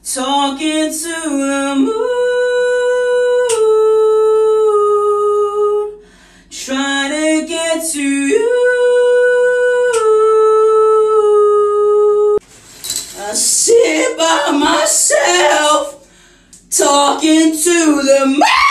talking to the moon, trying to get to you. I sit by myself, talking to the moon.